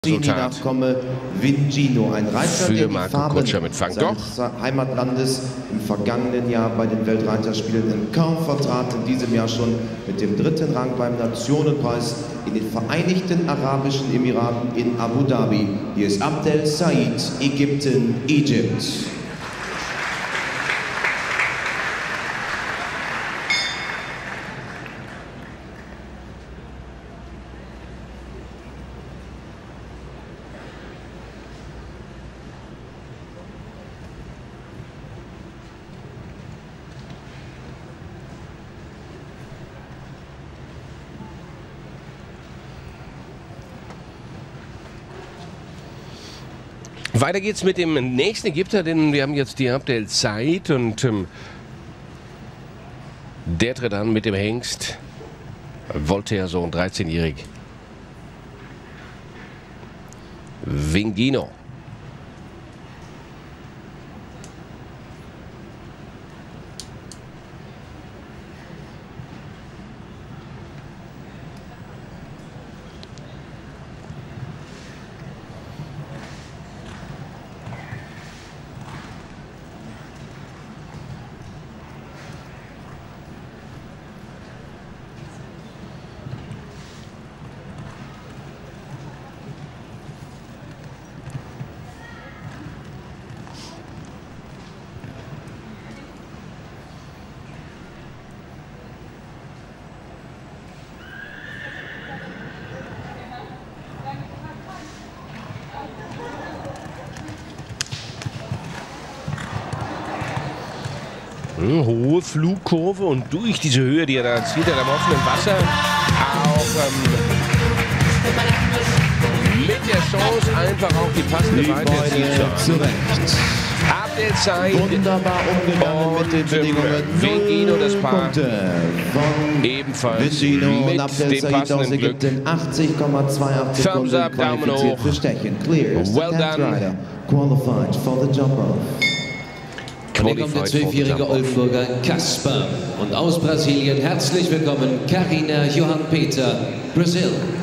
Nachkomme Vingino, ein Reiter, der die Farben seines Heimatlandes im vergangenen Jahr bei den Weltreiterspielen in Caen vertrat, in diesem Jahr schon mit dem 3. Rang beim Nationenpreis in den Vereinigten Arabischen Emiraten in Abu Dhabi. Hier ist Abdel Said, Ägypten, Egypt. Weiter geht's mit dem nächsten Ägypter, denn wir haben jetzt die Abdel Said und der tritt an mit dem Hengst Voltaire, so ein 13-jährig Vingino. Hohe Flugkurve und durch diese Höhe, die er da zieht, er am offenen Wasser, auch mit der Chance einfach auch die passende Weite zurecht. Abdel Said wunderbar umgegangen mit den Bedingungen. Vingino, das Paar ebenfalls mit dem passenden Glück. 80,28 Thumbs up, Daumen hoch. Well done. Qualified for the jump rope. Hier kommt der 12-jährige Oldenburger Kasper. Und aus Brasilien herzlich willkommen Carina Johan Peter, Brasil.